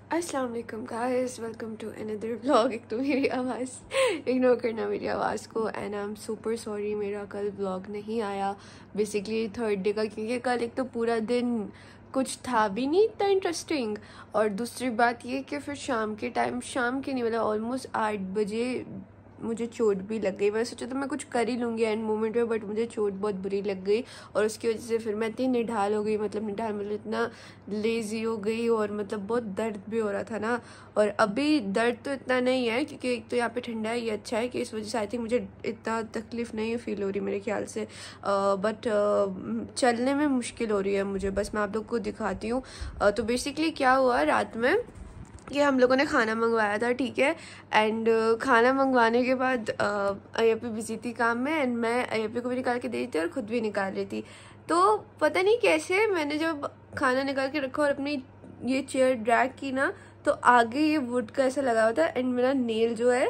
अस्सलाम वालेकुम guys, welcome to another vlog. एक तो मेरी आवाज़ इग्नोर करना मेरी आवाज़ को, and I am super sorry मेरा कल व्लॉग नहीं आया। बेसिकली थर्ड डे का, क्योंकि कल एक तो पूरा दिन कुछ था भी नहीं इतना इंटरेस्टिंग, और दूसरी बात ये कि फिर शाम के नहीं, मतलब ऑलमोस्ट 8 बजे मुझे चोट भी लग गई। मैंने सोचा तो मैं कुछ कर ही लूँगी एंड मोमेंट में, बट मुझे चोट बहुत बुरी लग गई और उसकी वजह से फिर मैं इतनी निढाल हो गई, मतलब इतना लेज़ी हो गई, और मतलब बहुत दर्द भी हो रहा था ना। और अभी दर्द तो इतना नहीं है क्योंकि एक तो यहाँ पे ठंडा है, ये अच्छा है कि इस वजह से आई थिंक मुझे इतना तकलीफ नहीं फील हो रही मेरे ख्याल से, बट चलने में मुश्किल हो रही है मुझे। बस मैं आप लोग को दिखाती हूँ। तो बेसिकली क्या हुआ रात में कि हम लोगों ने खाना मंगवाया था, ठीक है। एंड खाना मंगवाने के बाद अय्यपी बिजी थी काम में, एंड मैं अय्यपी को भी निकाल के दे रही थी और ख़ुद भी निकाल रही थी। तो पता नहीं कैसे मैंने जब खाना निकाल के रखा और अपनी ये चेयर ड्रैग की ना, तो आगे ये वुड का ऐसा लगा हुआ था, एंड मेरा नेल जो है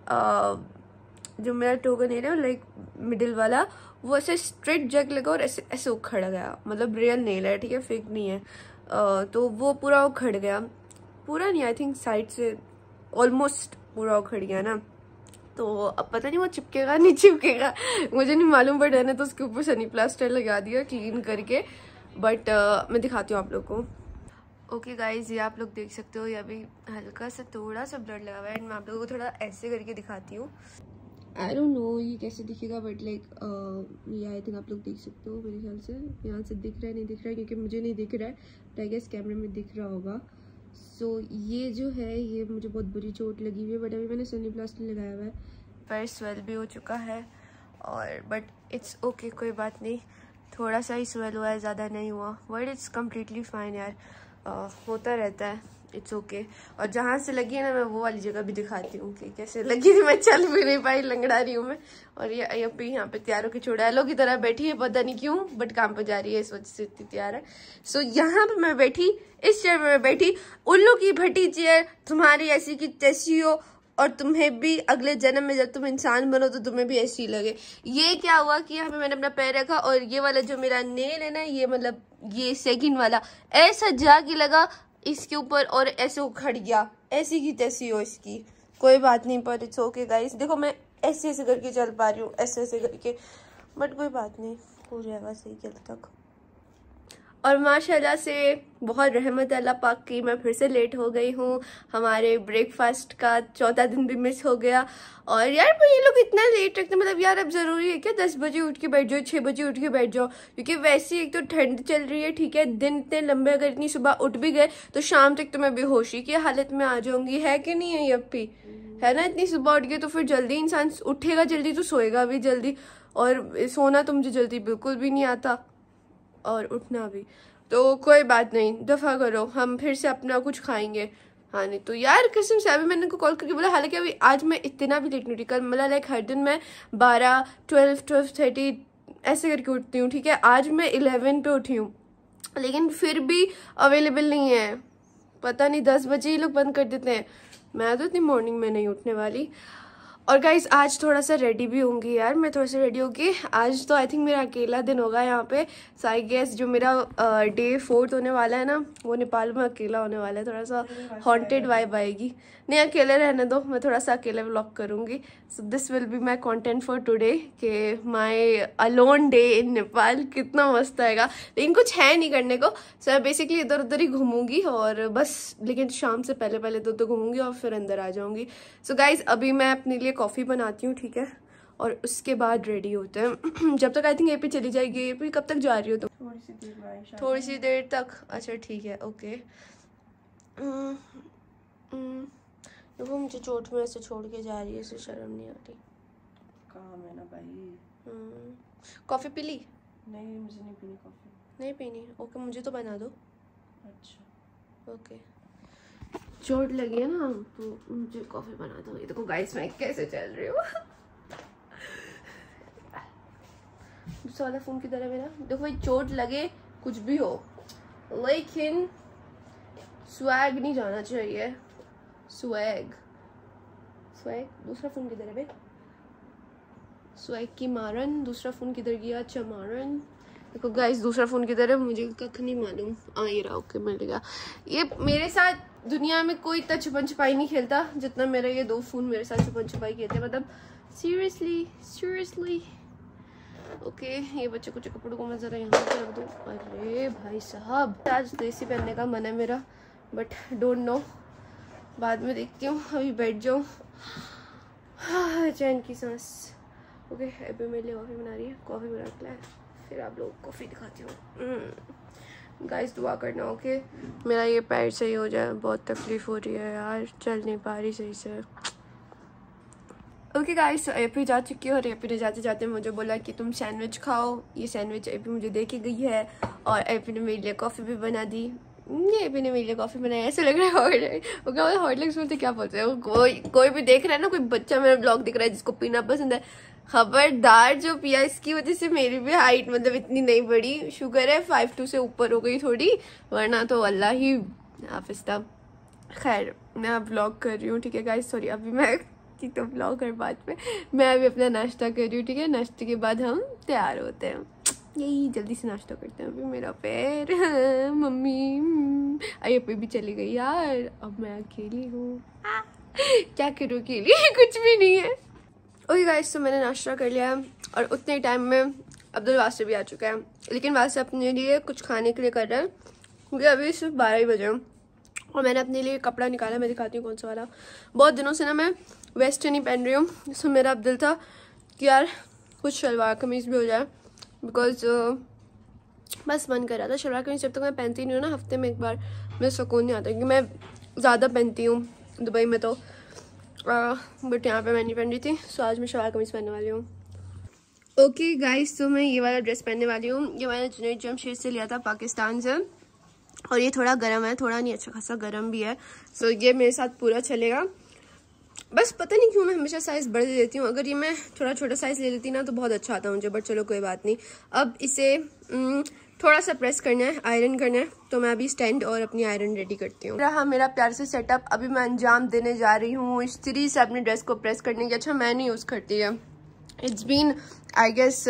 जो मेरा टोगा नेल है लाइक मिडिल वाला, वो ऐसे स्ट्रेट जग लगा और ऐसे ऐसे उखड़ गया। मतलब रियल नेल है, ठीक है, फेक नहीं है। तो वो पूरा उखड़ गया, पूरा नहीं, आई थिंक साइड से ऑलमोस्ट पूरा उखड़ गया ना। तो अब पता नहीं वो चिपकेगा नहीं चिपकेगा, मुझे नहीं मालूम, बट मैंने तो उसके ऊपर सनी प्लास्टर लगा दिया क्लीन करके। बट मैं दिखाती हूँ आप लोग को। ओके गाइज, ये आप लोग देख सकते हो, ये अभी हल्का सा थोड़ा सा ब्लड लगा हुआ है, एंड मैं आप लोगों को थोड़ा ऐसे करके दिखाती हूँ। आई डोंट नो ये कैसे दिखेगा, बट लाइक ये आई थिंक आप लोग देख सकते हो मेरे ख्याल से। यहाँ से दिख रहा है नहीं दिख रहा है, क्योंकि मुझे नहीं दिख रहा है, बट आई गेस कैमरे में दिख रहा होगा। सो ये जो है, ये मुझे बहुत बुरी चोट लगी हुई है, बट अभी मैंने सनी प्लास्टर लगाया हुआ है। पैर स्वेल भी हो चुका है, और बट इट्स ओके, कोई बात नहीं, थोड़ा सा ही स्वेल हुआ है, ज़्यादा नहीं हुआ, बट इट्स कम्प्लीटली फाइन यार, होता रहता है, इट्स ओके। और जहाँ से लगी है ना, मैं वो वाली जगह भी दिखाती हूँ कि कैसे लगी थी। मैं चल भी नहीं पाई, लंगड़ा रही हूँ मैं। और ये अय्यपी यहाँ पे तैयार होकर चुड़ैलों की तरह बैठी है, पता नहीं क्यों, बट काम पर जा रही है, इस वजह से इतनी तैयार है। सो यहाँ पे मैं बैठी, इस चेयर में मैं बैठी, उल्लू की भट्टी चेयर, तुम्हारी ऐसी की तैसी हो, और तुम्हें भी अगले जन्म में जब तुम इंसान बनो तो तुम्हें भी ऐसी लगे। ये क्या हुआ कि यहाँ पे मैंने अपना पैर रखा, और ये वाला जो मेरा नेल है ना, ये मतलब ये सेकंड वाला ऐसा जाके लगा इसके ऊपर और ऐसे उखड़ गया, ऐसी की तैसी हो इसकी। कोई बात नहीं, पर इट्स ओके गाइस। देखो मैं ऐसे ऐसे करके चल पा रही हूँ, ऐसे ऐसे करके, बट कोई बात नहीं, हो जाएगा सही कल तक। और माशाल्लाह से बहुत रहमत है अल्लाह पाक की, मैं फिर से लेट हो गई हूँ। हमारे ब्रेकफास्ट का चौथा दिन भी मिस हो गया। और यार ये लोग इतना लेट रखते, मतलब यार अब ज़रूरी है क्या 10 बजे उठ के बैठ जाओ, 6 बजे उठ के बैठ जाओ, क्योंकि वैसे एक तो ठंड चल रही है, ठीक है, दिन इतने लंबे, अगर इतनी सुबह उठ भी गए तो शाम तक तो मैं बेहोशी की हालत में आ जाऊंगी, है कि नहीं है यप्पी, है ना। इतनी सुबह उठ गए तो फिर जल्दी इंसान उठेगा जल्दी तो सोएगा भी जल्दी, और सोना तो मुझे जल्दी बिल्कुल भी नहीं आता, और उठना भी। तो कोई बात नहीं, दफ़ा करो, हम फिर से अपना कुछ खाएंगे। हाँ नहीं तो यार कसम से अभी मैंने उनको कॉल करके बोला, हालांकि अभी आज मैं इतना भी लेट नहीं उठी, कल मतलब लाइक हर दिन मैं 12, 12:30 ऐसे करके उठती हूँ, ठीक है। आज मैं 11 पे उठी हूँ, लेकिन फिर भी अवेलेबल नहीं है, पता नहीं 10 बजे ही लोग बंद कर देते हैं। मैं तो इतनी मॉर्निंग में नहीं उठने वाली। और गाइज आज थोड़ा सा रेडी भी होंगी यार, मैं थोड़ा सा रेडी होगी। आज तो आई थिंक मेरा अकेला दिन होगा यहाँ पे, सो आई गेस जो मेरा डे 4 होने वाला है ना, वो नेपाल में अकेला होने वाला है। थोड़ा सा हॉन्टेड वाइब आएगी। नहीं अकेले रहने दो, मैं थोड़ा सा अकेले व्लॉग करूँगी। So this will be my content for today, कि my alone day in Nepal. कितना मस्त आएगा, लेकिन कुछ है नहीं करने को। सो मैं बेसिकली इधर उधर ही घूमूंगी और बस, लेकिन शाम से पहले पहले तो घूमूंगी और फिर अंदर आ जाऊंगी। सो गाइज अभी मैं अपने लिए कॉफ़ी बनाती हूँ, ठीक है, और उसके बाद रेडी होते हैं। जब तक आई थिंक एपी चली जाएगी। एपी कब तक जा रही हो तुम? थोड़ी सी देर तक, अच्छा ठीक है, ओके। देखो मुझे चोट में ऐसे छोड़ के जा रही है, इसे शर्म नहीं आती। काम है ना भाई। कॉफ़ी पी ली? नहीं मुझे नहीं पीनी कॉफ़ी। नहीं पीनी, ओके, मुझे तो बना दो। अच्छा ओके, चोट लगी है ना तो मुझे कॉफ़ी बना दो। ये देखो गाइस मैं कैसे चल रही हूँ। दूसरा वाला फ़ोन किधर है मेरा? देखो भाई, चोट लगे कुछ भी हो, लेकिन स्वैग नहीं जाना चाहिए। स्वैग स्वैग दूसरा फ़ोन किधर है भाई? स्वैग की मारन, दूसरा फ़ोन किधर गया? अच्छा मारन। देखो गाइस दूसरा फ़ोन किधर है मुझे कख नहीं मालूम। ये रहा, ओके मिल गया। ये मेरे साथ दुनिया में कोई इतना छुपन छुपाई नहीं खेलता जितना मेरा ये 2 फोन मेरे साथ छुपन छुपाई खेलते हैं, मतलब सीरियसली। ओके, ये बच्चे कुछ कपड़ों को मैं जरा यहाँ पे रख दूँ। अरे भाई साहब, आज देसी पहनने का मन है मेरा, बट डोंट नो, बाद में देखती हूँ। अभी बैठ जाऊँ, चैन की सांस। ओके, अभी मेरे लिए कॉफ़ी बना रही है, कॉफ़ी बना के लाए, फिर आप लोग कॉफ़ी दिखाती हूँ। गाइस दुआ करना ओके, मेरा ये पैर सही हो जाए, बहुत तकलीफ़ हो रही है यार, चल नहीं पा रही सही से। ओके गाइस, एपी जा चुकी है और एपी ने जाते जाते मुझे बोला कि तुम सैंडविच खाओ। ये सैंडविच एपी मुझे दे के गई है और एपी ने मेरे लिए कॉफ़ी भी बना दी। एपी ने मेरे लिए कॉफ़ी बनाया, ऐसे लग रहा है हॉटलिक्स बोलते क्या बोलते हैं, कोई भी देख रहा है ना, कोई बच्चा मेरा ब्लॉग दिख रहा है जिसको पीना पसंद है, खबरदार जो पिया इसकी वजह से मेरी भी हाइट मतलब इतनी नहीं बढ़ी। शुगर है 5'2" से ऊपर हो गई थोड़ी, वरना तो अल्लाह ही हाफिज़ था। खैर, मैं अब व्लॉग कर रही हूँ, ठीक है गाइस, सॉरी अभी मैं तो व्लॉग हर बात में, मैं अभी अपना नाश्ता कर रही हूँ, ठीक है। नाश्ते के बाद हम तैयार होते हैं, यही जल्दी से नाश्ता करते हैं। अभी मेरा पैर मम्मी अरे पे भी चली गई यार, अब मैं अकेली हूँ, क्या करूँ अकेली, कुछ भी नहीं है। ओके गाइस, तो मैंने नाश्ता कर लिया है और उतने टाइम में अब्दुल वास्ते भी आ चुका है, लेकिन वास्ते अपने लिए कुछ खाने के लिए कर रहा है क्योंकि अभी सिर्फ 12 ही बजे और मैंने अपने लिए कपड़ा निकाला। मैं दिखाती हूँ कौन सा वाला। बहुत दिनों से ना मैं वेस्टर्न ही पहन रही हूँ, जिसमें मेरा अब दिल था कि यार कुछ शलवार कमीज़ भी हो जाए, बिकॉज बस मन कर रहा था। शलवार कमीज़ जब तक मैं पहनती नहीं हूँ ना, हफ्ते में एक बार, मुझे सुकून नहीं आता क्योंकि मैं ज़्यादा पहनती हूँ दुबई में तो, बट यहाँ पे मैं नहीं पहन रही थी, सो आज मैं शलवार कमीज़ पहनने वाली हूँ। ओके गाइस, तो मैं ये वाला ड्रेस पहनने वाली हूँ। ये मैंने जुनैद जमशेद से लिया था पाकिस्तान से, और ये थोड़ा गर्म है, थोड़ा नहीं, अच्छा खासा गर्म भी है। सो ये मेरे साथ पूरा चलेगा। बस पता नहीं क्यों मैं हमेशा साइज़ बढ़ देती हूँ, अगर ये मैं थोड़ा छोटा साइज़ ले लेती ना तो बहुत अच्छा आता मुझे, बट चलो कोई बात नहीं। अब इसे थोड़ा सा प्रेस करना है, आयरन करना है, तो मैं अभी स्टैंड और अपनी आयरन रेडी करती हूँ। रहा मेरा प्यार से सेटअप, अभी मैं अंजाम देने जा रही हूँ इस्त्री से अपनी ड्रेस को प्रेस करने की। अच्छा मैं नहीं यूज़ करती है, इट्स बीन आई गेस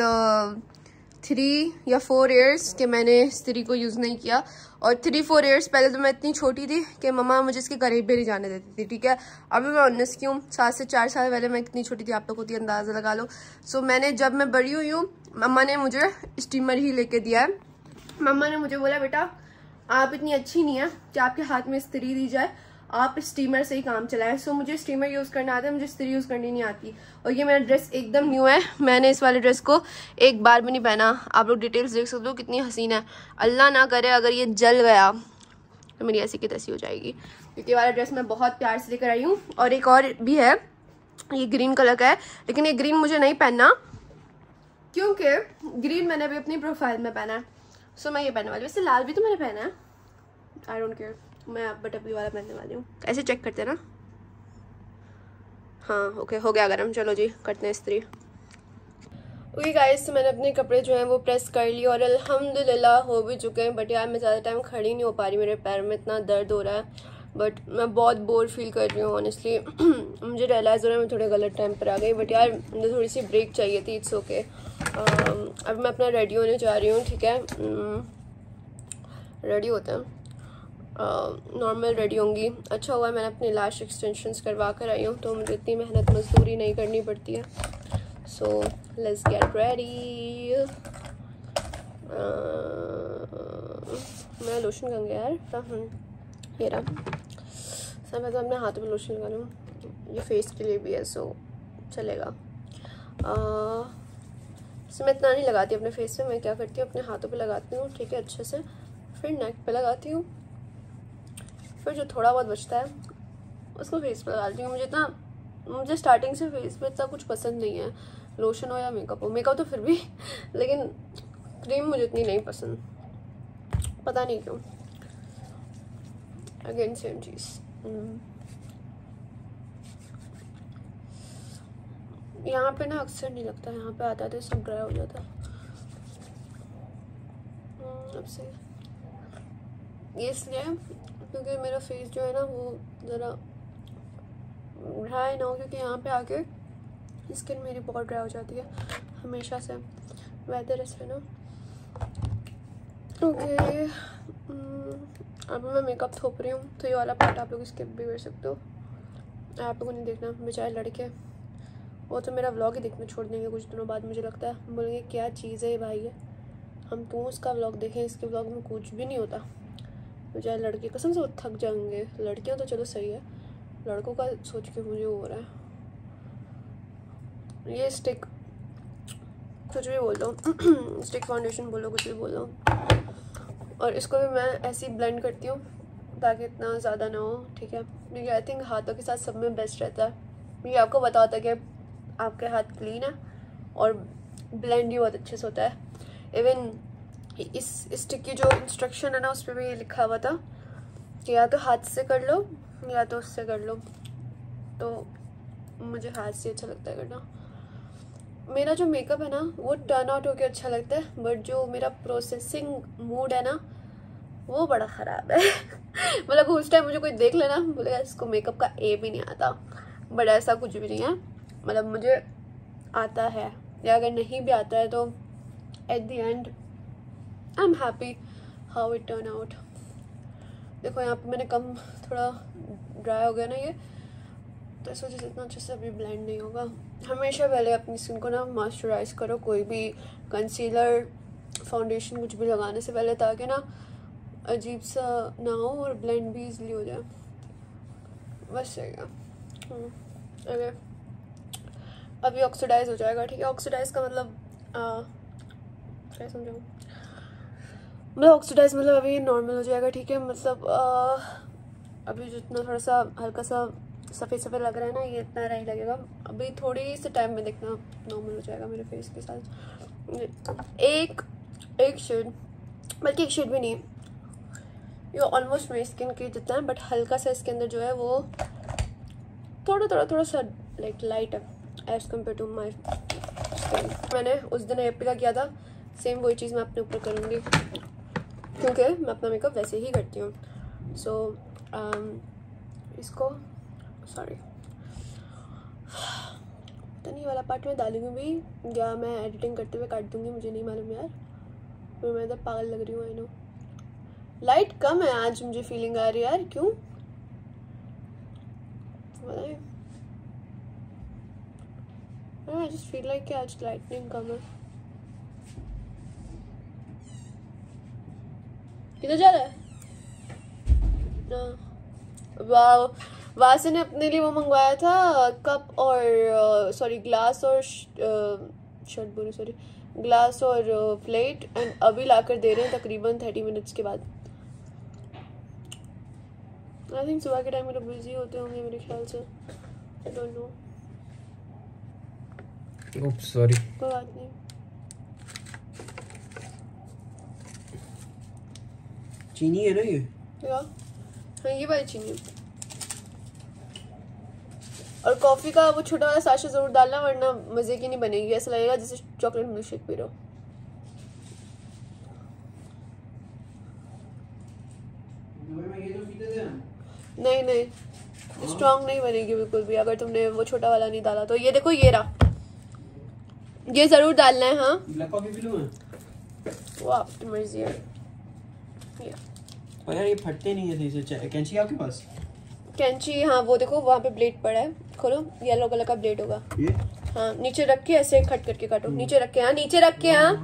3 या 4 ईयर्स के मैंने इस्त्री को यूज़ नहीं किया, और 3-4 ईयर्स पहले तो मैं इतनी छोटी थी कि मम्मा मुझे इसके करीब भी नहीं जाने देती थी, ठीक है। अभी मैं 19 की हूँ, 7 से 4 साल पहले मैं कितनी छोटी थी आप लोग को अंदाज़ा लगा लो। सो मैंने जब मैं बड़ी हुई हूँ, मम्मा ने मुझे स्टीमर ही लेके दिया है। मम्मा ने मुझे बोला बेटा आप इतनी अच्छी नहीं है कि आपके हाथ में इस्त्री दी जाए, आप स्टीमर से ही काम चलाएं। सो मुझे स्टीमर यूज़ करना आता है, मुझे इस्त्री यूज़ करनी नहीं आती। और ये मेरा ड्रेस एकदम न्यू है, मैंने इस वाले ड्रेस को एक बार भी नहीं पहना। आप लोग डिटेल्स देख सकते हो कितनी हसीन है। अल्लाह ना करे अगर ये जल गया तो मेरी ऐसी की तैसी हो जाएगी, क्योंकि ये वाला ड्रेस मैं बहुत प्यार से लेकर आई हूँ। और एक और भी है, ये ग्रीन कलर का है, लेकिन ये ग्रीन मुझे नहीं पहनना क्योंकि ग्रीन मैंने अभी अपनी प्रोफाइल में पहना है। सो मैं ये पहनने वाली हूँ। वैसे लाल भी तो मैंने पहना है, आई डोंट केयर, मैं बटरफ्लाई वाला पहनने वाली हूँ। ऐसे चेक करते हैं ना, हाँ ओके हो गया गरम, चलो जी करते हैं इस्त्री। ओके गाइस, तो मैंने अपने कपड़े जो हैं वो प्रेस कर लिए और अल्हम्दुलिल्लाह हो भी चुके हैं। बट यार मैं ज़्यादा टाइम खड़ी नहीं हो पा रही, मेरे पैर में इतना दर्द हो रहा है, बट मैं बहुत बोर फील कर रही हूँ ऑनेस्टली। मुझे रियलाइज़ हो रहा है मैं थोड़े गलत टाइम पर आ गई, बट यार मुझे थोड़ी सी ब्रेक चाहिए थी, इट्स ओके। अब मैं अपना रेडी होने जा रही हूँ, ठीक है। रेडी होते हैं, नॉर्मल रेडी होंगी। अच्छा हुआ मैंने अपने लैश एक्सटेंशंस करवा कर आई हूँ, तो मुझे इतनी मेहनत मजदूरी नहीं करनी पड़ती है। So let's get ready. मैं लोशन कहूँगा यार, ये रहा। सर मैं तो अपने हाथों में लोशन लगा लूँ, ये फेस के लिए भी है, सो चलेगा। मैं इतना नहीं लगाती अपने फेस पे, मैं क्या करती हूँ अपने हाथों पे लगाती हूँ, ठीक है, अच्छे से, फिर नेक पे लगाती हूँ, फिर जो थोड़ा बहुत बचता है उसको फेस पे लगाती हूँ। मुझे स्टार्टिंग से फेस पे इतना कुछ पसंद नहीं है, लोशन हो या मेकअप हो। मेकअप तो फिर भी, लेकिन क्रीम मुझे इतनी नहीं पसंद, पता नहीं क्यों। अगेन सेम चीज़। यहाँ पे ना अक्सर नहीं लगता, यहाँ पे आता था सब ड्राई हो जाता। अब से ये इसलिए क्योंकि मेरा फेस जो है ना वो ज़रा ड्राई ना हो, क्योंकि यहाँ पे आके स्किन मेरी बहुत ड्राई हो जाती है हमेशा से, वेदर ऐसे ना। ओके अब मैं मेकअप थोप रही हूँ, तो ये वाला पार्ट आप लोग स्किप भी कर सकते हो, आप लोगों ने देखना। बेचारे लड़के वो तो मेरा व्लॉग ही देखना छोड़ देंगे कुछ दिनों बाद, मुझे लगता है। बोलेंगे क्या चीज़ है ये भाई है, हम क्यों उसका व्लॉग देखें, इसके व्लॉग में कुछ भी नहीं होता। बेचारे लड़के कसम से वो थक जाएंगे। लड़कियाँ तो चलो सही है, लड़कों का सोच के मुझे हो रहा है। ये स्टिक कुछ भी बोल लो स्टिक फाउंडेशन बोलो, कुछ भी बोलो। और इसको भी मैं ऐसे ही ब्लेंड करती हूँ ताकि इतना ज़्यादा ना हो, ठीक है। क्योंकि आई थिंक हाथों के साथ सब में बेस्ट रहता है। मुझे आपको पता होता है कि आपके हाथ क्लीन है और ब्लेंड ही बहुत अच्छे से होता है। इवन इस स्टिक की जो इंस्ट्रक्शन है ना, उस पर भी ये लिखा हुआ था कि या तो हाथ से कर लो या तो उससे कर लो, तो मुझे हाथ से अच्छा लगता है करना। मेरा जो मेकअप है ना वो टर्न आउट होकर अच्छा लगता है, बट जो मेरा प्रोसेसिंग मूड है ना वो बड़ा ख़राब है मतलब उस टाइम मुझे कोई देख लेना बोलेगा इसको मेकअप का ए भी नहीं आता, बट ऐसा कुछ भी नहीं है। मतलब मुझे आता है, या अगर नहीं भी आता है तो at the end I am happy how it turn out. देखो यहाँ पे मैंने कम थोड़ा ड्राई हो गया ना ये, तो इस वजह से इतना अच्छे से अभी ब्लेंड नहीं होगा। हमेशा पहले अपनी स्किन को ना मॉइस्चराइज करो, कोई भी कंसीलर फाउंडेशन कुछ भी लगाने से पहले, ताकि ना अजीब सा ना हो और ब्लेंड भी इजीली हो जाए। बस सही है। ओके, अभी ऑक्सीडाइज हो जाएगा, ठीक है। ऑक्सीडाइज का मतलब क्या समझाऊँ, मतलब ऑक्सीडाइज मतलब अभी नॉर्मल हो जाएगा, ठीक है। मतलब अभी जितना थोड़ा सा हल्का सा सफ़ेद सफ़ेद लग रहा है ना, ये इतना नहीं लगेगा। अभी थोड़ी से टाइम में देखना नॉर्मल हो जाएगा मेरे फेस के साथ। एक शेड, बल्कि एक शेड भी नहीं, ये ऑलमोस्ट मेरी स्किन के जितना है, बट हल्का सा इसके अंदर जो है वो थोड़ा सा लाइक लाइट है as compare to my skin. मैंने उस दिन एप्पल किया था, सेम वही चीज़ मैं अपने ऊपर करूँगी, क्योंकि मैं अपना मेकअप वैसे ही करती हूँ। सो इसको सॉरी तनी वाला पार्ट में डालूंगी भी, या मैं एडिटिंग करते हुए काट दूंगी, मुझे नहीं मालूम यार, फिर मैं तो पागल लग रही हूँ। आई नो लाइट कम है आज, मुझे फीलिंग आ रही है यार, क्यों बताइए। आई जस्ट फील लाइक कि आज लाइटनिंग कम है। किधर जा रहा है? वाह, वासे ने अपने लिए वो मंगवाया था कप और सॉरी ग्लास और शर्ट बोली सॉरी ग्लास और प्लेट, एंड अभी लाकर दे रहे हैं तकरीबन 30 मिनट्स के बाद। आई थिंक सुबह के टाइम में लोग बिजी होते होंगे मेरे ख्याल से, I don't know. Oops sorry, कोई बात नहीं। चीनी है ना ये? क्या? हाँ ये वाली चीनी। और कॉफ़ी का वो छोटा वाला साशा ज़रूर डालना, वरना मज़े की नहीं बनेगी, ऐसा लगेगा जैसे चॉकलेट मिल्क शेक पी रहे हो। नहीं स्ट्रॉन्ग नहीं बनेगी बिल्कुल भी अगर तुमने वो छोटा वाला नहीं डाला तो। ये देखो ये रहा, ये ज़रूर डालना है। हाँ ब्लैक कॉफी पी लूं मैं? वो आपकी मर्जी है। पर यार ये फटते नहीं है सही से। कैंची आपके पास? कैंची हाँ वो देखो वहाँ पे ब्लेड पड़ा है, खोलो, येलो कलर का ब्लेड होगा ये। हाँ नीचे रख के ऐसे कट करके काटो, नीचे रख के। हाँ नीचे रख के। हाँ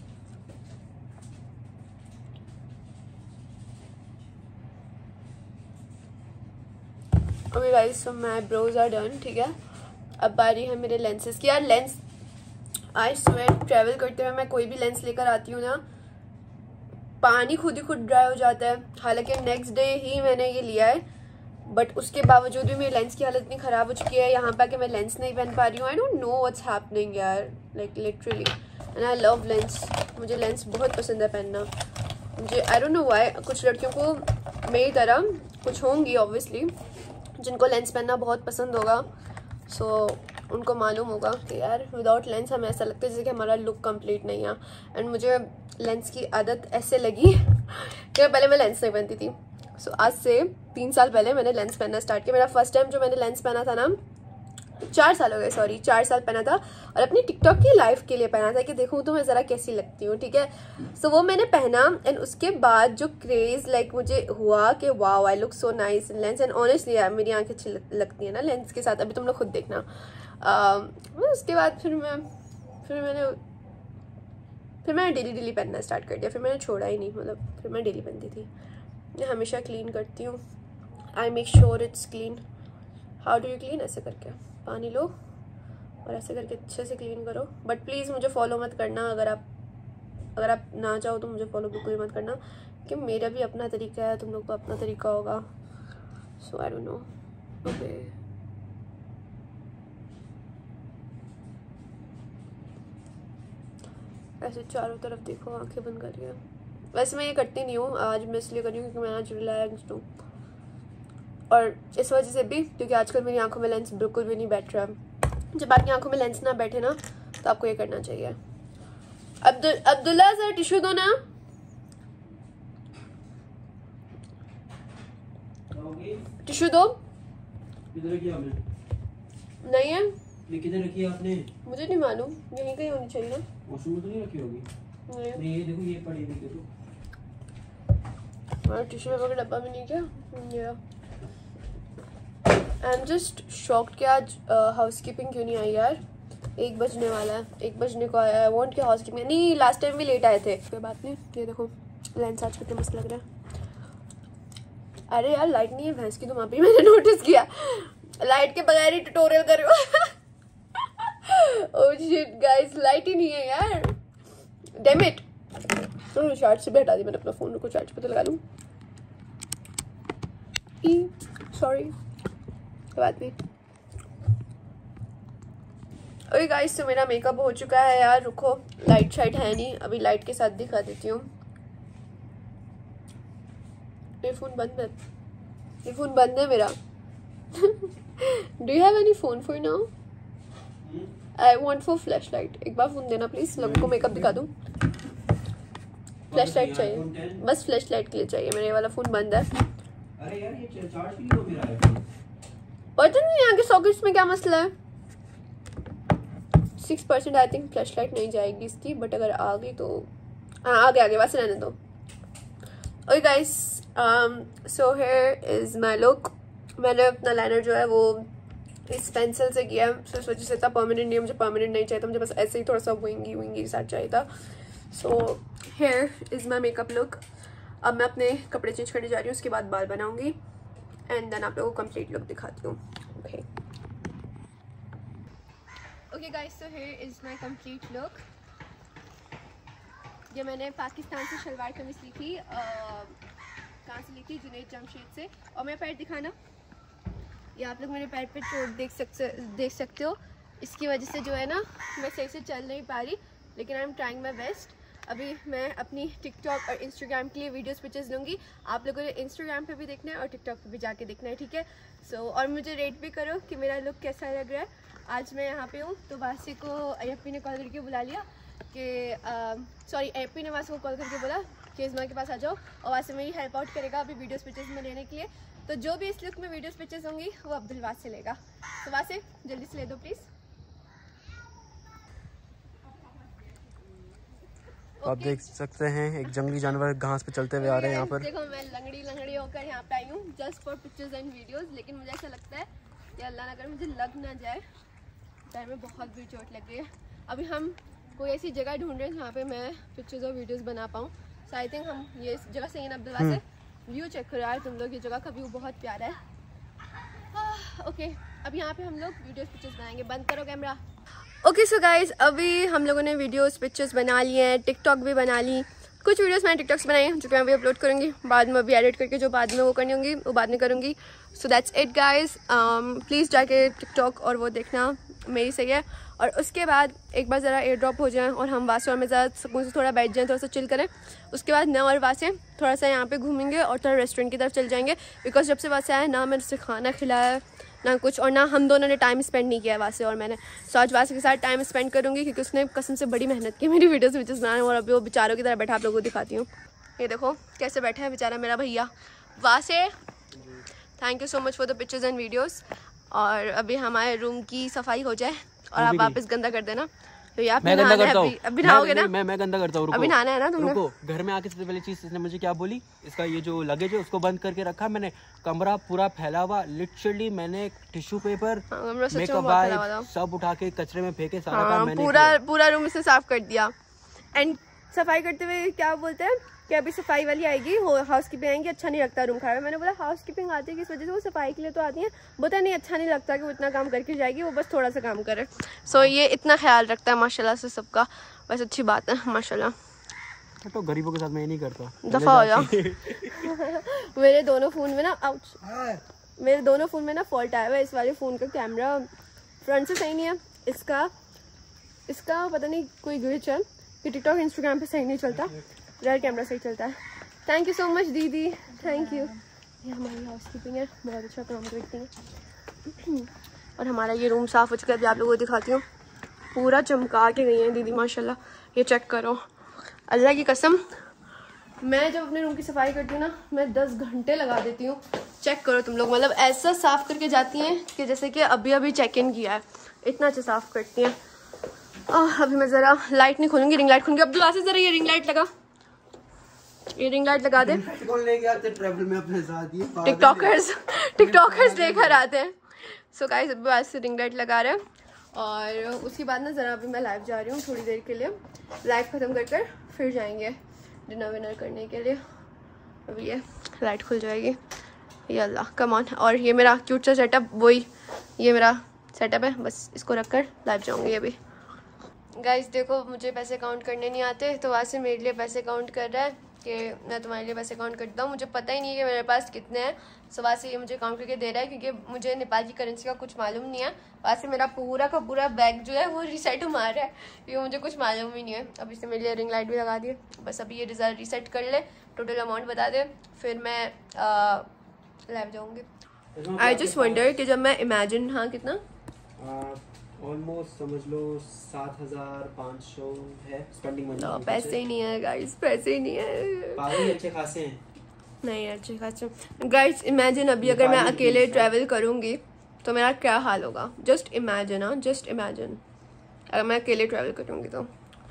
okay guys, so my brows are done, ठीक है। अब बारी है मेरे लेंसेज की। यार लेंस आई स्वेयर ट्रैवल करते हुए मैं कोई भी लेंस लेकर आती हूँ ना, पानी खुद ही खुद ड्राई हो जाता है। हालांकि नेक्स्ट डे ही मैंने ये लिया है, बट उसके बावजूद भी मेरी लेंस की हालत इतनी ख़राब हो चुकी है यहाँ पे कि मैं लेंस नहीं पहन पा रही हूँ। I don't know what's happening यार, like literally. And I love lens, मुझे लेंस बहुत पसंद है पहनना। मुझे आई डोंट नो व्हाई, कुछ लड़कियों को मेरी तरह कुछ होंगी ऑब्वियसली जिनको लेंस पहनना बहुत पसंद होगा। सो उनको मालूम होगा कि यार विदाउट लेंस हमें ऐसा लगता है जैसे कि हमारा लुक कंप्लीट नहीं है। एंड मुझे लेंस की आदत ऐसे लगी कि पहले मैं लेंस नहीं पहनती थी। सो आज से 3 साल पहले मैंने लेंस पहनना स्टार्ट किया। मेरा फर्स्ट टाइम जो मैंने लेंस पहना था ना 4 साल हो गए, सॉरी 4 साल पहना था और अपनी टिकटॉक की लाइव के लिए पहना था कि देखूँ तो मैं ज़रा कैसी लगती हूँ, ठीक है। सो वो मैंने पहना एंड उसके बाद जो क्रेज़ लाइक मुझे हुआ कि wow I look so nice in lens and honestly यार मेरी आंखें अच्छी लगती है ना लेंस के साथ, अभी तुम लोग खुद देखना। उसके बाद फिर मैंने डेली पहनना स्टार्ट कर दिया, फिर मैंने छोड़ा ही नहीं, मतलब फिर मैं डेली पहनती थी। मैं हमेशा क्लीन करती हूँ, I make sure it's clean. How do you clean? ऐसे करके पानी लो और ऐसे करके अच्छे से क्लीन करो। बट प्लीज़ मुझे फॉलो मत करना, अगर आप ना चाहो तो मुझे फॉलो बिल्कुल ही मत करना, कि मेरा भी अपना तरीका है, तुम लोग को अपना तरीका होगा। So I don't know. Okay ऐसे चारों तरफ देखो, आंखें बंद करिए। वैसे मैं ये करती नहीं हूँ, आज मैं इसलिए कर रही हूँ क्योंकि मैं आज रिलैक्स्ड हूँ और इस वजह से भी क्योंकि आजकल मेरी आंखों में लेंस बिल्कुल भी नहीं बैठ रहा है। जब आपकी आंखों में लेंस ना बैठे ना तो आपको ये करना चाहिए। अब्दुल्ला सर टिश्यू दो ना। टिश्यू दो। किधर रखी आपने? नहीं है। ये किधर रखी है आपने? मुझे नहीं मालूम, यहीं कहीं होनी चाहिए ना। वॉशरूम में तो नहीं रखी होगी? नहीं ये देखो, ये पड़ी हुई देखो। और टिश्यू पेपर का डब्बा भी नहीं क्या? आई एम जस्ट शॉक्ड कि आज हाउसकीपिंग क्यों नहीं आई यार। 1 बजने वाला है, 1 बजने को आया है। वॉन्ट क्या हाउसकीपिंग नहीं, लास्ट टाइम भी लेट आए थे। कोई बात नहीं, ये देखो लेंस आज कितने मस्त लग रहा है। अरे यार लाइट नहीं है भैंस की तुम वहाँ पे, मैंने नोटिस किया। लाइट के बगैर ही ट्यूटोरियल कर रहे हो। ओह शिट गाइस, लाइट ही नहीं है यार, डैम इट। तो चार्ज से भी हटा दी मैंने अपना फ़ोन, को चार्ज पे तो लगा लूँ। सॉरी, कोई बात नहीं। ओके गाइस, तो मेरा मेकअप हो चुका है यार। रुको, लाइट शाइट है नहीं, अभी लाइट के साथ दिखा देती हूँ। ये फ़ोन बंद है, ये फ़ोन बंद है मेरा। Do you have any phone for now? I want for flash light. एक बार फ़ोन देना प्लीज़, लोगों को मेकअप दिखा दूँ। फ्लैश लाइट चाहिए, बस फ्लैश लाइट के लिए चाहिए। मेरा ये वाला फ़ोन बंद है। अरे यार ये चार्ज भी नहीं हो मेरा है। पता नहीं यहाँ के सॉकेट्स में क्या मसला है। 6% आई थिंक फ्लैश लाइट नहीं जाएगी इसकी, बट अगर आ गई तो हाँ आगे बस रहने दो। Okay guys, so here is my look. मैंने अपना लाइनर जो है वो इस पेंसिल से किया है, तो इस वजह से इतना परमानेंट नहीं है। मुझे परमानेंट नहीं चाहिए था, मुझे बस ऐसे ही थोड़ा सा विंगी के साथ चाहिए था। So here is my makeup look. अब मैं अपने कपड़े चेंज करने जा रही हूँ, उसके बाद बाल बनाऊँगी एंड देन आप लोगों को कंप्लीट लुक दिखाती हूँ। Okay okay guys, so here is my complete look. ये मैंने पाकिस्तान से शलवार कमीज ली थी, कहाँ से ली थी? जुनैद जमशेद से। और मेरा पैर दिखाना, ये आप लोग मेरे पैर पे चोट देख सकते हो। इसकी वजह से जो है ना मैं सही से चल नहीं पा रही, लेकिन I am trying my best. अभी मैं अपनी टिकटॉक और इंस्टाग्राम के लिए वीडियोस पिक्चर्स लूँगी। आप लोगों ने इंस्टाग्राम पे भी देखना है और टिकटॉक पे भी जाके देखना है, ठीक है। सो और मुझे रेट भी करो कि मेरा लुक कैसा लग रहा है। आज मैं यहाँ पे हूँ तो वासी को अयप्पी ने कॉल करके बुला लिया कि सॉरी अयप्पी ने वासी को कॉल करके बोला कि इज़मा के पास आ जाओ, और वासी मेरी हेल्प आउट करेगा अभी वीडियोस पिक्चर्स में लेने के लिए। तो जो भी इस लुक में वीडियोस पिक्चर्स होंगी वो अब्दुल वास से लेगा। तो वासे जल्दी से ले दो प्लीज़। आप देख सकते हैं एक जंगली जानवर घास पे चलते हुए आ रहे हैं यहाँ पर। देखो मैं लंगड़ी होकर यहाँ पे आई हूँ just for pictures and videos, लेकिन मुझे ऐसा लगता है कि अल्लाह ना करे मुझे लग ना जाए, पैर में बहुत भी चोट लग गई है। अभी हम कोई ऐसी जगह ढूंढ रहे हैं जहाँ पे मैं पिक्चर्स और वीडियोस बना पाऊँ। सो आई थिंक हम ये जगह सही है ना अब्दुल वास? व्यू चेक करो यार तुम लोग, ये जगह का व्यू बहुत प्यारा है। ओके अब यहाँ पे हम लोग वीडियोस पिक्चर्स बनाएंगे। बंद करो कैमरा। ओके सो गाइज, अभी हम लोगों ने वीडियोस पिक्चर्स बना लिए हैं, टिकटॉक भी बना ली। कुछ वीडियोस मैंने टिकटॉक से बनाई हैं जो कि मैं अभी अपलोड करूँगी, बाद में अभी एडिट करके जो बाद में वो करनी होंगी वो बाद में करूँगी। So that's it guys, please जाके टिकटॉक और वो देखना मेरी सही है। और उसके बाद एक बार ज़रा एयर ड्रॉप हो जाए और हम वासे और मैं ज़रा सुकून से थोड़ा बैठ जाएँ, थोड़ा सा चिल करें। उसके बाद मैं और वासे थोड़ा सा यहाँ पे घूमेंगे और थोड़ा रेस्टोरेंट की तरफ चल जाएंगे, बिकॉज जब से वासे आया ना मैंने उससे खाना खिलाया ना कुछ, और ना हम दोनों ने टाइम स्पेंड नहीं किया वासे और मैंने। सो आज वासे के साथ टाइम स्पेंड करूँगी क्योंकि उसने कसम से बड़ी मेहनत की मेरी वीडियोस बनाने, और अभी वो बेचारों की तरह बैठा आप लोगों को दिखाती हूँ। ये देखो कैसे बैठा है बेचारा मेरा भैया वासे। Thank you so much for the pictures and videos. और अभी हमारे रूम की सफाई हो जाए और आप वापस गंदा कर देना। तो यार मैं गंदा करता हूँ, अभी नहाओगे ना? मैं गंदा करता हूँ। अभी नहाना है ना तुमने? रुको, घर में आके सबसे पहली चीज इसने मुझे क्या बोली, इसका ये जो लगेज है उसको बंद करके रखा मैंने, कमरा पूरा फैला हुआ, लिटरली मैंने टिश्यू पेपर, मेकअप बाय सब उठा के कचरे में फेंके, सारा काम मैंने पूरा रूम से साफ कर दिया। एंड सफाई करते हुए क्या बोलते हैं कि अभी सफाई वाली आएगी, हाउस कीपिंग आएंगी, अच्छा नहीं लगता रूम खराब है। मैंने बोला हाउस कीपिंग आती है किस वजह से, वो सफाई के लिए तो आती है। बोलता नहीं अच्छा नहीं लगता कि वो इतना काम करके जाएगी, वो बस थोड़ा सा काम करे। सो ये इतना ख्याल रखता है माशाल्लाह से सबका, बस अच्छी बात है माशाल्लाह। तो गरीबों के साथ मैं नहीं करता, दफा हो जाओ। मेरे दोनों फ़ोन में ना फॉल्ट आया हुआ है। इस वाले फ़ोन का कैमरा फ्रंट से सही नहीं है, इसका पता नहीं कोई ग्लिच है कि टिकटॉक इंस्टाग्राम पे सही नहीं चलता, रेयर कैमरा सही चलता है। थैंक यू सो मच दीदी, थैंक यू। ये हमारी हाउस कीपिंग है, बहुत अच्छा काम करती हैं। और हमारा ये रूम साफ़ हो चुका है, अभी आप लोगों को दिखाती हूँ। पूरा चमका के गई है दीदी माशाल्लाह। ये चेक करो, अल्लाह की कसम मैं जब अपने रूम की सफाई करती हूँ ना, मैं 10 घंटे लगा देती हूँ। चेक करो तुम लोग, मतलब ऐसा साफ़ करके जाती हैं कि जैसे कि अभी चेक इन किया है, इतना अच्छा साफ़ करती हैं। अभी मैं ज़रा लाइट नहीं खोलूँगी, रिंग लाइट खोलूँगी। अब्दुल्ला से ज़रा ये रिंग लाइट लगा, ये रिंग लाइट लगा दे। ट्रैवल में अपने साथ ये टिकटॉकर्स लेकर आते हैं। सो गाइस अभी आज से रिंग लाइट लगा रहे हैं और उसके बाद ना ज़रा अभी मैं लाइव जा रही हूँ थोड़ी देर के लिए। लाइव ख़त्म कर फिर जाएंगे डिनर विनर करने के लिए। अभी ये लाइट खुल जाएगी, ये अल्लाह कम ऑन। और ये मेरा क्यूट सा सेटअप, वही ये मेरा सेटअप है, बस इसको रख कर लाइव जाऊँगी अभी। गाइस देखो मुझे पैसे काउंट करने नहीं आते, तो वहाँ से मेरे लिए पैसे काउंट कर रहा है कि मैं तुम्हारे लिए पैसे काउंट करता हूँ। मुझे पता ही नहीं है कि मेरे पास कितने हैं, सो वहाँ से ये मुझे काउंट करके दे रहा है क्योंकि मुझे नेपाली करेंसी का कुछ मालूम नहीं है। वहाँ से मेरा पूरा का पूरा बैग जो है वो रीसेट मार रहा है क्योंकि मुझे कुछ मालूम ही नहीं है। अब इससे मेरे लिए रिंग लाइट भी लगा दिए, बस अभी ये रिजल्ट रीसेट कर ले, टोटल अमाउंट बता दे, फिर मैं लाइव जाऊँगी। आई जस्ट वंडर कि जब मैं इमेजिन, हाँ कितना ऑलमोस्ट समझ लो 7,500 है स्पेंडिंग मनी। तो पैसे ही नहीं है गाइस, पैसे ही नहीं है। पागल अच्छे खासे हैं, नहीं अच्छे खासे गाइस। इमेजिन अभी अगर मैं अकेले ट्रैवल करूंगी तो मेरा क्या हाल होगा। जस्ट इमेजिन, हाँ जस्ट इमेजिन अगर मैं अकेले ट्रैवल करूंगी तो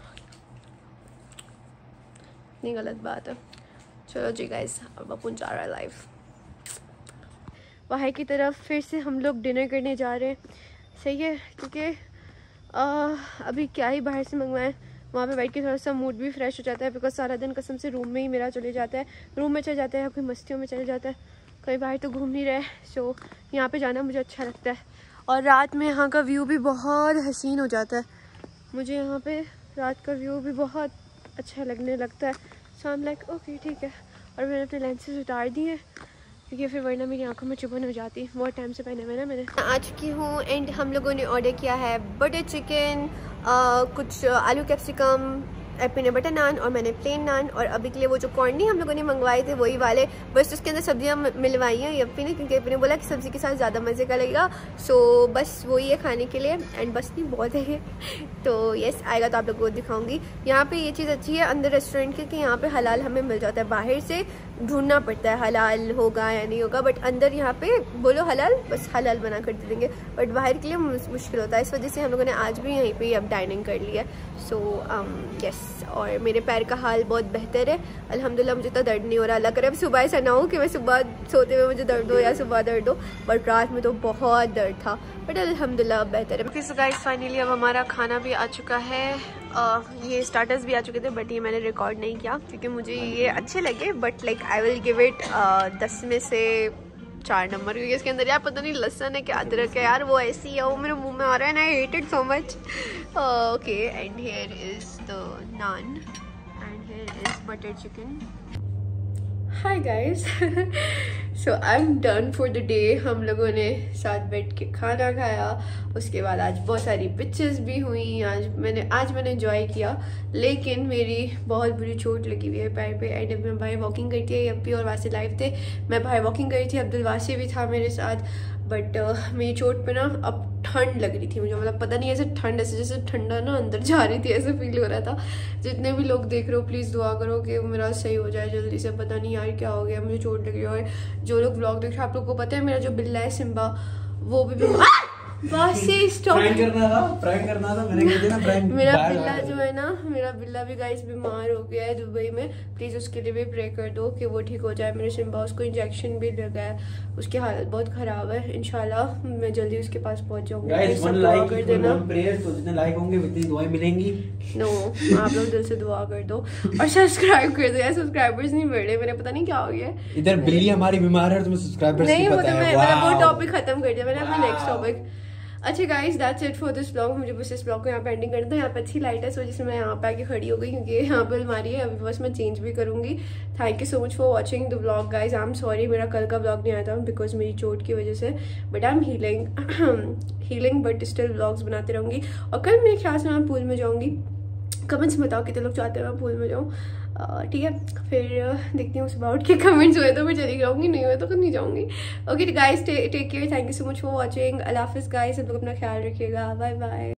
नहीं, गलत बात है। चलो जी गाइस अब अपन जा रहा है लाइव बाहर की तरफ। फिर से हम लोग डिनर करने जा रहे हैं, सही है, क्योंकि अभी क्या ही बाहर से मंगवाएं। वहाँ पे बैठ के थोड़ा सा मूड भी फ्रेश हो जाता है, बिकॉज सारा दिन कसम से रूम में ही मेरा चले जाता है, रूम में चले जाता है या कोई मस्तियों में चले जाता है, कहीं बाहर तो घूम नहीं रहे। सो यहाँ पे जाना मुझे अच्छा लगता है और रात में यहाँ का व्यू भी बहुत हसीन हो जाता है। मुझे यहाँ पे रात का व्यू भी बहुत अच्छा लगने लगता है। So I am like okay ठीक है। और मैंने अपने लेंसेज उतार दिए क्योंकि फिर वरना मेरी आंखों में चुभन हो जाती, बहुत टाइम से पहने हुए ना मैंने। आ चुकी हूँ एंड हम लोगों ने ऑर्डर किया है बटर चिकन, कुछ आलू कैप्सिकम, एपी ने बटर नान और मैंने प्लेन नान। और अभी के लिए वो जो कॉर्न हम लोगों ने मंगवाए थे वही वाले, बस उसके अंदर सब्जियां मिलवाई हैं यप्पी ने, क्योंकि यप्पी ने बोला कि सब्जी के साथ ज़्यादा मज़े का लगेगा। सो बस वही है खाने के लिए एंड बस नहीं बहुत है। तो यस आएगा तो आप लोगों को दिखाऊंगी। यहाँ पे ये चीज़ अच्छी है अंदर रेस्टोरेंट की कि यहाँ पे हलाल हमें मिल जाता है, बाहर से ढूंढना पड़ता है हलाल होगा या नहीं होगा, बट अंदर यहाँ पे बोलो हलाल बस हलाल बना कर दे देंगे, बट बाहर के लिए मुश्किल होता है। इस वजह से हम लोगों ने आज भी यहीं पे अब डाइनिंग कर लिया। सो यस और मेरे पैर का हाल बहुत बेहतर है अल्हम्दुलिल्लाह, मुझे तो दर्द नहीं हो रहा। अल्लाह करे अब सुबह ऐसा ना हो कि मैं सुबह सोते हुए मुझे दर्द हो या सुबह दर्द हो, बट रात में तो बहुत दर्द था, बट अल्हम्दुलिल्लाह अब बेहतर है। सो गाइस फाइनली अब हमारा खाना भी आ चुका है। ये स्टार्टर्स भी आ चुके थे बट ये मैंने रिकॉर्ड नहीं किया क्योंकि मुझे ये अच्छे लगे, but like I will give it 10 में से 4 नंबर, क्योंकि इसके अंदर यार पता नहीं लहसुन है क्या अदरक है यार, वो ऐसी है, वो मेरे मुंह में आ रहा है ना, I hate it so much. Okay and here is the naan and here is butter chicken. Hi guys so I am done for the day. हम लोगों ने साथ बैठ के खाना खाया, उसके बाद आज बहुत सारी पिक्चर्स भी हुई, आज मैंने एंजॉय किया, लेकिन मेरी बहुत बुरी चोट लगी हुई है पैर पे। एंड मैं बाहर वॉकिंग करती है यप्पी और वासे लाइव थे, मैं बाहर वॉकिंग करी थी, अब्दुल वासे भी था मेरे साथ, बट मेरी चोट पे ना अब ठंड लग रही थी मुझे, मतलब पता नहीं ऐसे ठंड ऐसे जैसे ठंडा ना अंदर जा रही थी, ऐसे फील हो रहा था। जितने भी लोग देख रहे हो प्लीज़ दुआ करो कि मेरा सही हो जाए जल्दी से, पता नहीं यार क्या हो गया, मुझे चोट लगी। और जो लोग व्लॉग देख रहे हैं आप लोग को पता है मेरा जो बिल्ला है सिम्बा वो भी बीमार। बस ही स्टॉप। प्रैंक करना था मैंने कह दिया ना प्रैंक। मेरा बिल्ला जो है ना, मेरा बिल्ला भी गाइस बीमार हो गया है दुबई में। प्लीज उसके लिए भी प्रे कर दो कि वो ठीक हो जाए। मेरे सिम्बा उसको इंजेक्शन भी लगा है, उसकी हालत बहुत खराब है। इंशाल्लाह मैं जल्दी उसके पास पहुंच जाऊंगी। गाइस 1 लाइक कर देना, प्रेयर तो जितने लाइक होंगे उतनी दुआएं मिलेंगी। नो आप लोग दिल से दुआ कर दो और सब्सक्राइब कर दो यार। सब्सक्राइबर्स नहीं बढ़ रहे, मैंने पता नहीं क्या हो गया। इधर बिल्ली हमारी बीमार है और तुम्हें सब्सक्राइबर्स नहीं, की पता है। मैंने वो टॉपिक खत्म कर दिया, मैंने अपना नेक्स्ट टॉपिक। अच्छा guys that's it for this blog. मुझे बस इस ब्लॉग को यहाँ पे एंडिंग करना था। यहाँ पे अच्छी लाइट है, सो जिससे मैं यहाँ पे आके खड़ी हो गई क्योंकि यहाँ पे अलमारी है। अभी बस मैं चेंज भी करूंगी। Thank you so much for watching the blog guys. I am sorry मेरा कल का ब्लॉग नहीं आया था बिकॉज मेरी चोट की वजह से, but I am healing but still blogs बनाते रहूँगी। और कल मेरे ख्याल से मैं पूल में जाऊँगी। कमेंट्स बताओ कितने लोग चाहते हैं मैं पूल में जाऊँ। ठीक है, फिर देखती हूँ सुबह उठ के कमेंट्स हुए तो मैं चली जाऊँगी, नहीं हुए तो नहीं जाऊँगी। Okay guys, take care, thank you so much for watching. अल्लाह हाफिज़ गाइस, सब लोग अपना ख्याल रखिएगा। Bye bye.